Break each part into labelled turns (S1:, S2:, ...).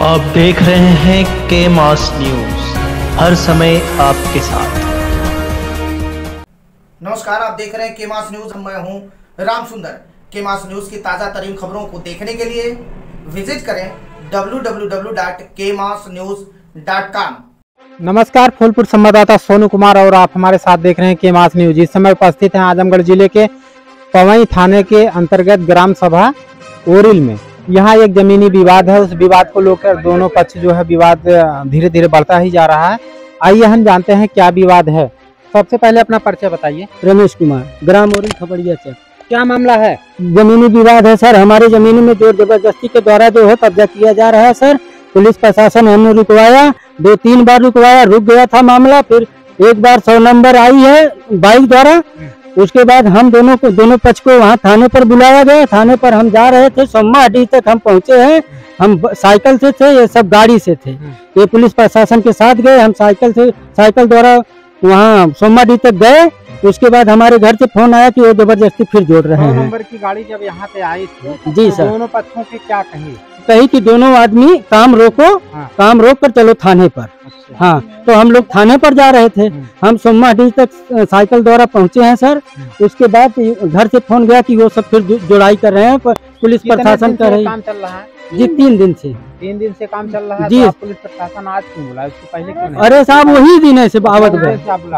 S1: आप देख रहे हैं के मास न्यूज, हर समय आपके साथ।
S2: नमस्कार, आप देख रहे हैं के मास न्यूज। मैं हूं राम सुंदर। के मास न्यूज की ताज़ा तरीन खबरों को देखने के लिए विजिट करें www.kmasnews.com।
S3: नमस्कार, फूलपुर संवाददाता सोनू कुमार और आप हमारे साथ देख रहे हैं के मास न्यूज। इस समय उपस्थित हैं आजमगढ़ जिले के पवई थाने के अंतर्गत ग्राम सभा ओरिल में। यहाँ एक जमीनी विवाद है, उस विवाद को लेकर दोनों पक्ष जो है विवाद धीरे धीरे बढ़ता ही जा रहा है। आइए हम जानते हैं क्या विवाद है। सबसे पहले अपना परिचय बताइए।
S4: रमेश कुमार, ग्राम ओरिल खपड़िया चक।
S3: क्या मामला है?
S4: जमीनी विवाद है सर। हमारी जमीन में जोर जबरदस्ती के द्वारा जो है कब्जा किया जा रहा है सर। पुलिस प्रशासन हमने रुकवाया, 2-3 बार रुकवाया, रुक गया था मामला। फिर एक बार 100 नंबर आई है बाइक द्वारा। उसके बाद हम दोनों पक्ष को वहाँ थाने पर बुलाया गया। थाने पर हम जा रहे थे, सोम्माडीह तक हम पहुँचे हैं। हम साइकिल से थे, ये सब गाड़ी से थे। ये पुलिस प्रशासन के साथ गए, हम साइकिल द्वारा वहाँ सोम्माडीह तक गए। उसके बाद हमारे घर से फोन आया कि वो जबरदस्ती फिर जोड़ रहे हैं।
S3: नंबर की गाड़ी जब यहाँ पे आई थी
S4: जी
S3: तो
S4: सर,
S3: दोनों पक्षों की क्या
S4: कही कि दोनों आदमी काम रोको, काम रोक कर चलो थाने पर। हाँ, तो हम लोग थाने पर जा रहे थे। हम सोम्माडीह तक साइकिल द्वारा पहुँचे हैं सर। उसके बाद घर से फोन गया कि वो सब फिर जुड़ाई कर रहे हैं। पुलिस प्रशासन कर रही
S3: काम चल रहा है
S4: जी 3 दिन से।
S3: 3 दिन से काम चल रहा है
S4: जी।
S3: तो पुलिस प्रशासन आज क्यों बुलाया? उससे पहले क्यों नहीं?
S4: अरे साहब वही दिन है से आवत गए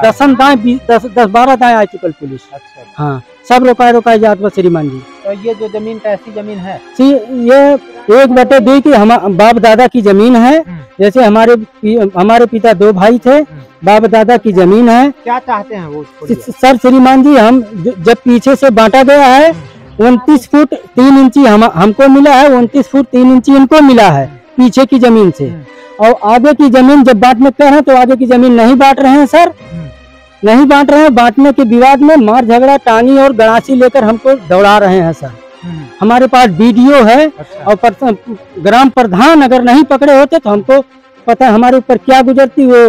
S4: 10-12 दाएं आ चुकल पुलिस।
S3: अच्छा,
S4: हाँ, सब रोकाए जात बा श्रीमान जी।
S3: तो ये जो जमीन कैसी जमीन है?
S4: ये 1/2 की हम बाप दादा की जमीन है। जैसे हमारे पिता 2 भाई थे, बाप दादा की जमीन है।
S3: क्या चाहते हैं वो?
S4: सर श्रीमान जी, हम जब पीछे से बांटा गया है 29 फुट 3 इंची हमको मिला है, 29 फुट 3 इंची इनको मिला है पीछे की जमीन से। और आगे की जमीन जब बांटने कह रहे हैं तो आगे की जमीन नहीं बांट रहे हैं सर, नहीं बांट रहे हैं। बांटने के विवाद में मार झगड़ा, टानी और गड़ासी लेकर हमको दौड़ा रहे हैं सर। हमारे पास वीडियो है।
S3: अच्छा।
S4: और ग्राम प्रधान अगर नहीं पकड़े होते तो हमको पता है हमारे ऊपर क्या गुजरती वो।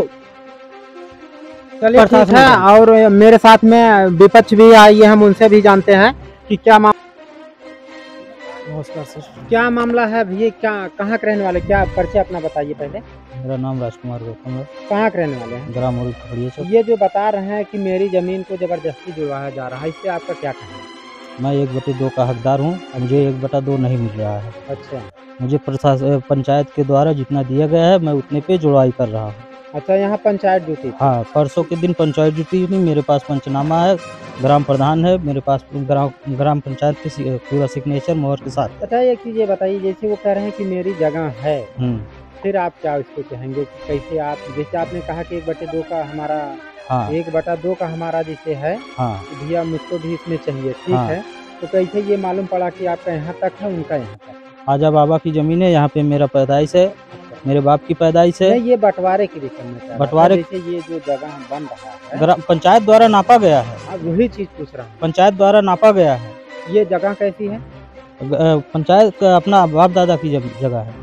S3: चलिए ठीक है। और मेरे साथ में विपक्ष भी आई है, हम उनसे भी जानते हैं कि क्या
S4: नमस्कार सर,
S3: क्या मामला है भैया? क्या कहाँ के रहने वाले? क्या परिचय अपना बताइए पहले।
S4: मेरा नाम राजकुमार गौतम है।
S3: कहाँ के रहने वाले हैं?
S4: ग्राम ओरिल खपड़िया चक।
S3: ये जो बता रहे हैं कि मेरी जमीन को जबरदस्ती जुड़वाया जा रहा है, इससे आपका क्या कहना है?
S4: मैं 1/2 का हकदार हूँ। मुझे 1/2 नहीं मिल रहा है।
S3: अच्छा
S4: मुझे पंचायत के द्वारा जितना दिया गया है मैं उतने पे जुड़वाई कर रहा हूँ।
S3: अच्छा, यहाँ पंचायत ड्यूटी?
S4: हाँ, परसों के दिन पंचायत ड्यूटी में मेरे पास पंचनामा है, ग्राम प्रधान है मेरे पास, ग्राम पंचायत के पूरा सिग्नेचर मोहर के साथ।
S3: अच्छा, एक चीज़ ये बताइए, जैसे वो कह रहे हैं कि मेरी जगह है, फिर आप क्या इसको कहेंगे कि कैसे आप, जैसे आपने कहा कि 1/2 का हमारा,
S4: हाँ
S3: 1/2 का हमारा जैसे है,
S4: हाँ
S3: भैया मुझको भी इसमें चाहिए, ठीक
S4: हाँ।
S3: है। तो कैसे ये मालूम पड़ा कि आपका यहाँ तक है, उनका यहाँ तक?
S4: आजा बाबा की जमीन है, यहाँ पे मेरा पैदाइश है, मेरे बाप की पैदाइश है।
S3: नहीं, ये बंटवारे की विषय में
S4: बंटवारे,
S3: जैसे ये जो जगह बन रहा है
S4: पंचायत द्वारा नापा गया है।
S3: वही चीज पूछ रहा हूँ,
S4: पंचायत द्वारा नापा गया है।
S3: ये जगह कैसी है?
S4: पंचायत का अपना बाप दादा की जगह है।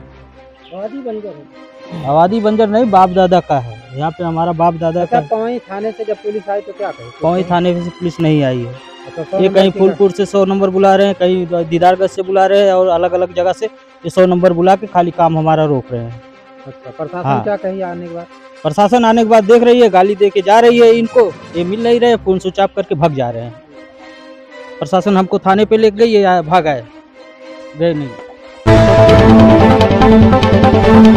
S4: आबादी बंजर नहीं, बाप दादा का है। यहाँ पे हमारा बाप दादा का।
S3: पवई थाने से जब पुलिस आई तो क्या कही?
S4: पवई थाने से पुलिस नहीं आई है।
S3: अच्छा,
S4: ये कहीं फूलपुर से 100 नंबर बुला रहे हैं, कहीं दीदारगंज से बुला रहे हैं और अलग अलग जगह से ये 100 नंबर बुला के खाली काम हमारा रोक रहे हैं।
S3: अच्छा, प्रशासन
S4: हाँ।
S3: क्या कही आने के बाद?
S4: प्रशासन आने के बाद देख रही है, गाली दे के जा रही है इनको, ये मिल नहीं रहे, फोन स्विच ऑफ करके भाग जा रहे हैं। प्रशासन हमको थाने पे ले गई, भाग आए, गए नहीं।